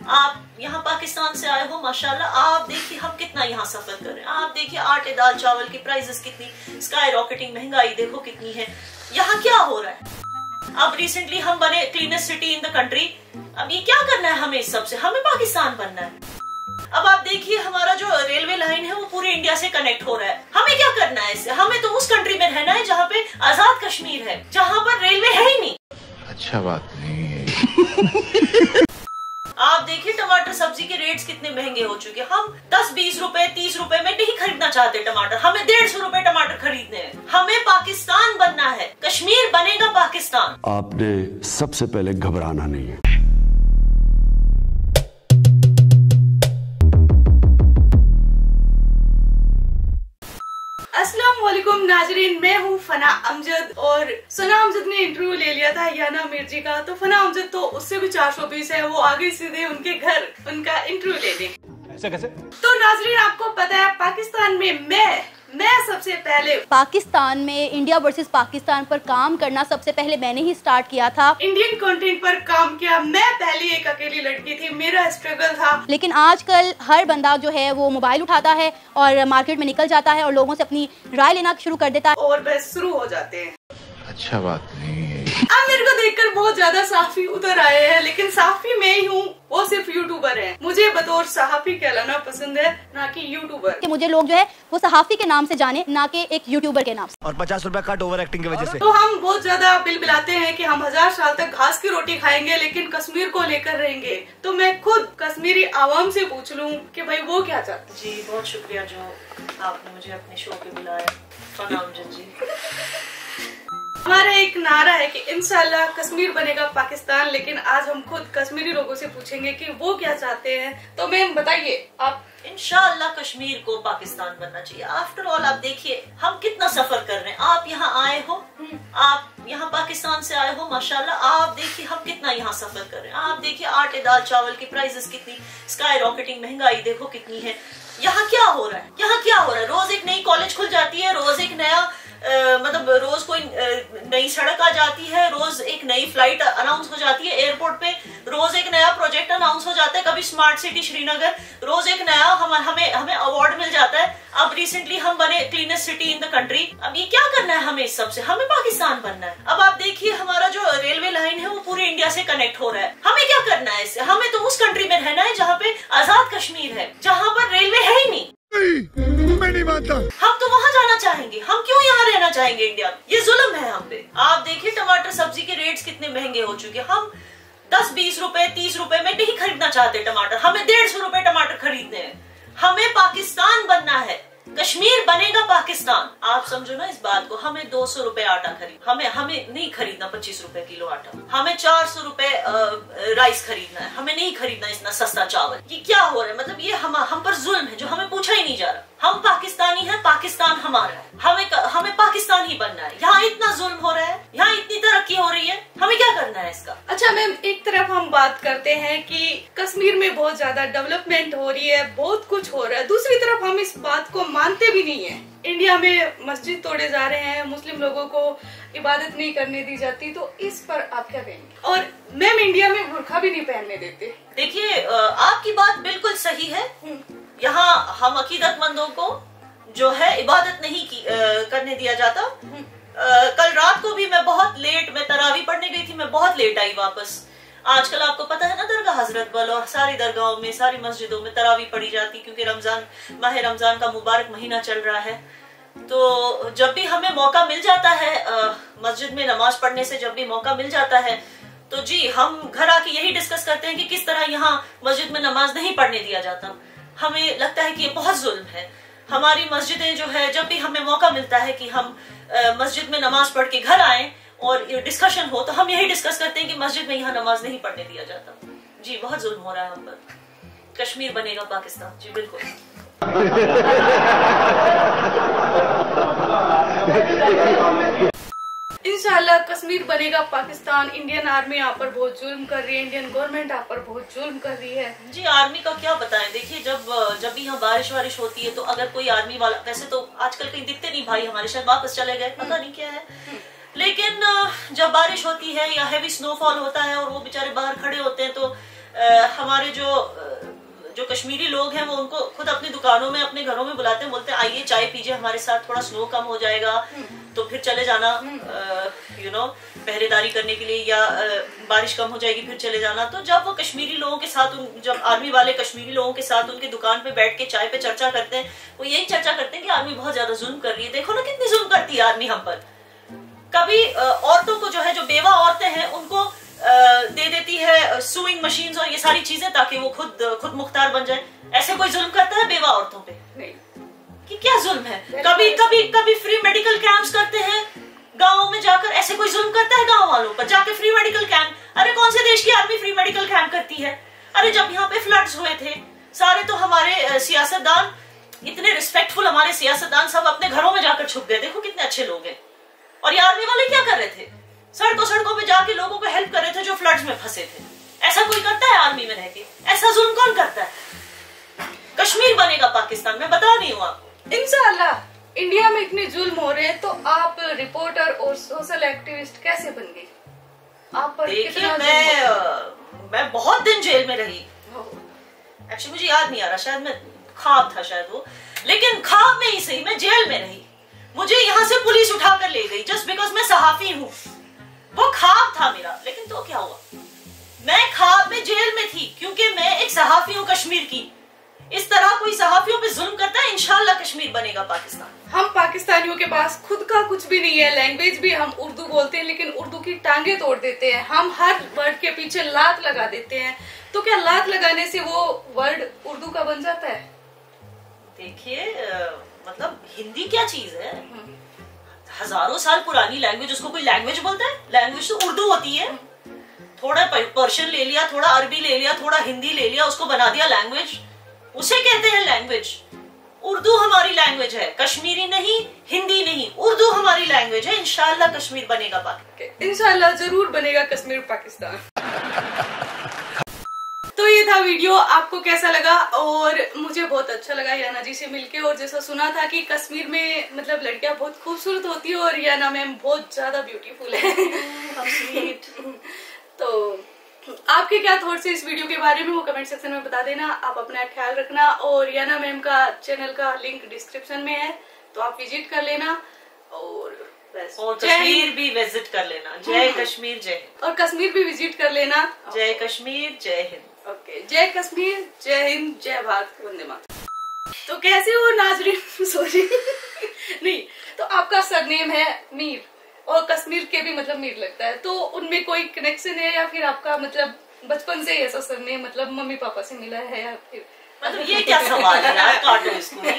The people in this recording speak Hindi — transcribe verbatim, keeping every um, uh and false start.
आप यहाँ पाकिस्तान से आए हो, माशाल्लाह। आप देखिए हम कितना यहाँ सफर कर रहे हैं। आप देखिए आटे दाल चावल की प्राइसेस कितनी स्काई रॉकेटिंग, महंगाई देखो कितनी है। यहाँ क्या हो रहा है? अब रिसेंटली हम बने cleanest city in the country. अब ये क्या करना है हमें? इस सब से हमें पाकिस्तान बनना है। अब आप देखिए हमारा जो रेलवे लाइन है वो पूरे इंडिया से कनेक्ट हो रहा है। हमें क्या करना है इससे? हमें तो उस कंट्री में रहना है जहाँ पे आजाद कश्मीर है, जहाँ पर रेलवे है ही नहीं। अच्छा बात नहीं है। आप देखिए टमाटर सब्जी के रेट्स कितने महंगे हो चुके हैं। हम दस बीस रुपए तीस रुपए में नहीं खरीदना चाहते टमाटर, हमें डेढ़ सौ रुपए टमाटर खरीदने हैं। हमें पाकिस्तान बनना है, कश्मीर बनेगा पाकिस्तान। आपने सबसे पहले घबराना नहीं है। अस्सलाम वालेकुम नाजरीन, मैं हूँ फना अमजद और सना अमजद ने इंटरव्यू ले लिया था याना मिर्जी का। तो फना अमजद तो उससे भी चार सौ बीस है, वो आगे सीधे उनके घर उनका इंटरव्यू ले ले। ऐसे कैसे? तो नाजरीन आपको पता है पाकिस्तान में मैं मैं सबसे पहले पाकिस्तान में इंडिया वर्सेस पाकिस्तान पर काम करना सबसे पहले मैंने ही स्टार्ट किया था। इंडियन कंटेंट पर काम किया। मैं पहली एक अकेली लड़की थी, मेरा स्ट्रगल था। लेकिन आजकल हर बंदा जो है वो मोबाइल उठाता है और मार्केट में निकल जाता है और लोगों से अपनी राय लेना शुरू कर देता है और बस शुरू हो जाते हैं। अच्छा बात नहीं है। अब मेरे को देखकर बहुत ज्यादा सहाफी उधर आए हैं, लेकिन सहाफी मैं ही हूँ, वो सिर्फ यूट्यूबर है। मुझे बतौर सहाफी कहलाना पसंद है, ना कि यूट्यूबर। कि मुझे लोग जो है वो सहाफी के नाम से जाने, ना कि एक यूट्यूबर के नाम से। और पचास रुपए कट ओवर एक्टिंग की वजह से। तो हम बहुत ज्यादा बिलबिलाते हैं कि हम हजार साल तक घास की रोटी खाएंगे लेकिन कश्मीर को लेकर रहेंगे। तो मैं खुद कश्मीरी आवाम से पूछ लूँ कि भाई वो क्या चाहते। जी बहुत शुक्रिया जो आपने मुझे अपने शो पे बुलाया, फना अमजद जी। हमारा एक नारा है कि इंशाल्लाह कश्मीर बनेगा पाकिस्तान, लेकिन आज हम खुद कश्मीरी लोगों से पूछेंगे कि वो क्या चाहते हैं। तो मैम बताइए आप। इंशाअल्लाह कश्मीर को पाकिस्तान बनना चाहिए। आफ्टर ऑल आप देखिए हम कितना सफर कर रहे हैं। आप यहाँ आए हो, आप यहाँ पाकिस्तान से आए हो, माशाल्लाह। आप देखिए हम कितना यहाँ सफर कर रहे हैं। आप देखिए आटे दाल चावल की प्राइसेस कितनी स्काई रॉकेटिंग, महंगाई देखो कितनी है। यहाँ क्या हो रहा है? यहाँ क्या हो रहा है? रोज एक नई कॉलेज खुल जाती है, रोज एक नया Uh, मतलब रोज कोई नई सड़क आ जाती है, रोज एक नई फ्लाइट अनाउंस हो जाती है एयरपोर्ट पे, रोज एक नया प्रोजेक्ट अनाउंस हो जाता है। कभी स्मार्ट सिटी श्रीनगर, रोज एक नया हम हमें हमें अवार्ड मिल जाता है। अब रिसेंटली हम बने cleanest city in the country. अब ये क्या करना है हमें? इस सब से हमें पाकिस्तान बनना है। अब आप देखिए हमारा जो रेलवे लाइन है वो पूरे इंडिया से कनेक्ट हो रहा है। हमें क्या करना है इससे? हमें तो उस कंट्री में रहना है जहाँ पे आजाद कश्मीर है, जहाँ पर रेलवे है ही नहीं। मैं नहीं मानता। हम तो वहाँ जाना चाहेंगे, हम क्यों यहाँ रहना चाहेंगे इंडिया में? ये जुल्म है हम पे। आप देखिए टमाटर सब्जी के रेट्स कितने महंगे हो चुके हैं। हम दस बीस रुपए तीस रुपए में नहीं खरीदना चाहते टमाटर, हमें डेढ़ सौ रुपए टमाटर खरीदने हैं। हमें पाकिस्तान बनना है, कश्मीर बनेगा पाकिस्तान। आप समझो ना इस बात को। हमें दो सौ रुपए आटा खरीद, हमें हमें नहीं खरीदना पच्चीस रुपए किलो आटा। हमें चार सौ रुपए राइस खरीदना है, हमें नहीं खरीदना इतना सस्ता चावल। ये क्या हो रहा है? मतलब ये हम हम पर जुल्म है जो हमें पूछा ही नहीं जा रहा। हम पाकिस्तानी हैं, पाकिस्तान हमारा है, हमें हमें पाकिस्तान ही बनना है। यहाँ इतना जुल्म हो रहा है, यहाँ इतनी तरक्की हो रही है, हमें क्या करना है इसका? अच्छा मैम, एक तरफ हम बात करते हैं कि कश्मीर में बहुत ज्यादा डेवलपमेंट हो रही है, बहुत कुछ हो रहा है, दूसरी तरफ हम इस बात को मानते भी नहीं है। इंडिया में मस्जिद तोड़े जा रहे हैं, मुस्लिम लोगों को इबादत नहीं करने दी जाती, तो इस पर आप क्या कहेंगे? और मैम इंडिया में बुर्का भी नहीं पहनने देते। देखिए आपकी बात बिल्कुल सही है। यहाँ हम अकीदतमंदों को जो है इबादत नहीं की, आ, करने दिया जाता। आ, कल रात को भी मैं बहुत लेट, मैं तरावी पढ़ने गई थी, मैं बहुत लेट आई वापस। आजकल आपको पता है ना दरगाह हजरत बल और सारी दरगाहों में, सारी मस्जिदों में तरावी पढ़ी जाती, क्योंकि रमजान माह रमजान का मुबारक महीना चल रहा है। तो जब भी हमें मौका मिल जाता है मस्जिद में नमाज पढ़ने से, जब भी मौका मिल जाता है तो जी हम घर आके यही डिस्कस करते हैं कि किस तरह यहाँ मस्जिद में नमाज नहीं पढ़ने दिया जाता। हमें लगता है कि ये बहुत जुल्म है। हमारी मस्जिदें जो है, जब भी हमें मौका मिलता है कि हम मस्जिद में नमाज पढ़ के घर आए और डिस्कशन हो, तो हम यही डिस्कस करते हैं कि मस्जिद में यहाँ नमाज नहीं पढ़ने दिया जाता। जी बहुत जुल्म हो रहा है हम पर। कश्मीर बनेगा पाकिस्तान। जी बिल्कुल। इंशाल्लाह कश्मीर बनेगा पाकिस्तान। इंडियन आर्मी यहाँ पर बहुत जुल्म कर रही है, इंडियन गवर्नमेंट यहाँ पर बहुत जुल्म कर रही है। जी आर्मी का क्या बताएं। देखिए जब जब भी यहाँ बारिश वारिश होती है तो अगर कोई आर्मी वाला, वैसे तो आजकल कहीं दिखते नहीं भाई हमारे, शायद वापस चले गए, पता नहीं क्या है, लेकिन जब बारिश होती है या हैवी स्नोफॉल होता है और वो बेचारे बाहर खड़े होते हैं तो आ, हमारे जो कश्मीरी लोग हैं वो उनको खुद अपनी दुकानों में अपने घरों में बुलाते हैं, बोलते हैं आइए चाय पीजिए हमारे साथ, थोड़ा स्नो कम हो जाएगा तो फिर चले जाना यू नो पहरेदारी करने के लिए, या आ, बारिश कम हो जाएगी फिर चले जाना। तो जब वो कश्मीरी लोगों के साथ, जब आर्मी वाले कश्मीरी लोगों के साथ उनकी दुकान पे बैठ के चाय पे चर्चा करते हैं, वो यही चर्चा करते हैं कि आर्मी बहुत ज्यादा जुल्म कर रही है, देखो ना कितनी जुल्म करती है आर्मी हम पर। कभी औरतों को जो है, जो बेवा औरतें हैं उनको दे देती है सुइंग मशीन्स और ये सारी चीजें ताकि वो खुद खुद मुख्तार बन जाए। ऐसे कोई जुल्म करता है बेवा औरतों पे? नहीं। कि क्या जुल्म है? कभी कभी कभी फ्री मेडिकल कैंप्स करते हैं गाँवों में जाकर, ऐसे कोई जुल्म करता है गाँव वालों पर जाके फ्री मेडिकल कैंप? अरे कौन से देश की आर्मी फ्री मेडिकल कैंप करती है? अरे जब यहाँ पे फ्लड्स हुए थे सारे तो हमारे सियासतदान, इतने रिस्पेक्टफुल हमारे सियासतदान सब अपने घरों में जाकर छुप गए, देखो कितने अच्छे लोग हैं। और ये आर्मी वाले क्या कर रहे थे? सड़कों सड़कों पे जाके लोगों को हेल्प कर रहे थे जो फ्लड्स में फंसे थे। ऐसा कोई करता है आर्मी में रह के? ऐसा जुल्म कौन करता है? कश्मीर बनेगा पाकिस्तान, मैं बता रही हूँ आपको। इंशाअल्लाह। इंडिया में इतने जुल्म हो रहे हैं तो आप रिपोर्टर और सोशल एक्टिविस्ट कैसे बन गई? आप पर देखिए मैं मैं बहुत दिन जेल में रही, एक्चुअली मुझे याद नहीं आ रहा, शायद मैं ख्वाब था शायद वो, लेकिन ख्वाब में ही सही मैं जेल में रही। मुझे यहाँ से पुलिस उठा कर ले गई जस्ट बिकॉज मैं सहाफी हूँ, वो ख्वाब था मेरा। लेकिन तो क्या हुआ, मैं ख्वाब में जेल में थी क्योंकि मैं एक सहाफी हूँ कश्मीर की। इस तरह कोई सहाफियों पे जुल्म करता है, इंशाल्लाह कश्मीर बनेगा पाकिस्तान। हम पाकिस्तानियों के पास खुद का कुछ भी नहीं है, लैंग्वेज भी हम उर्दू बोलते हैं लेकिन उर्दू की टांगे तोड़ देते हैं, हम हर वर्ड के पीछे लात लगा देते हैं। तो क्या लात लगाने से वो वर्ड उर्दू का बन जाता है? देखिए मतलब हिंदी क्या चीज है, हजारों साल पुरानी लैंग्वेज, उसको कोई लैंग्वेज बोलता है? लैंग्वेज तो उर्दू होती है। थोड़ा पर्शियन ले लिया, थोड़ा अरबी ले लिया, थोड़ा हिंदी ले लिया, उसको बना दिया लैंग्वेज, उसे कहते हैं लैंग्वेज। उर्दू हमारी लैंग्वेज है, कश्मीरी नहीं, हिंदी नहीं, उर्दू हमारी लैंग्वेज है। इंशाल्लाह कश्मीर बनेगा पाकिस्तान, इंशाल्लाह जरूर बनेगा कश्मीर पाकिस्तान। तो ये था वीडियो, आपको कैसा लगा? और मुझे बहुत अच्छा लगा याना जी से मिलके, और जैसा सुना था कि कश्मीर में मतलब लड़कियां बहुत खूबसूरत होती है और याना मैम बहुत ज्यादा ब्यूटीफुल है। तो आपके क्या थॉट्स है इस वीडियो के बारे में वो कमेंट सेक्शन में बता देना। आप अपना ख्याल रखना, और याना मैम का चैनल का लिंक डिस्क्रिप्शन में है तो आप विजिट कर लेना, और बस और कश्मीर भी विजिट कर लेना। जय कश्मीर जय हिंद। और कश्मीर भी विजिट कर लेना। जय कश्मीर जय हिंद। ओके, जय कश्मीर जय हिंद जय भारत, वंदे मातरम। तो कैसे हो नाजरीन? सॉरी नहीं, तो आपका सरनेम है मीर और कश्मीर के भी मतलब मीर लगता है, तो उनमें कोई कनेक्शन है या फिर आपका मतलब बचपन से ऐसा सरनेम मतलब मम्मी पापा से मिला है या फिर मतलब ये क्या सवाल है यार, काटो इसको।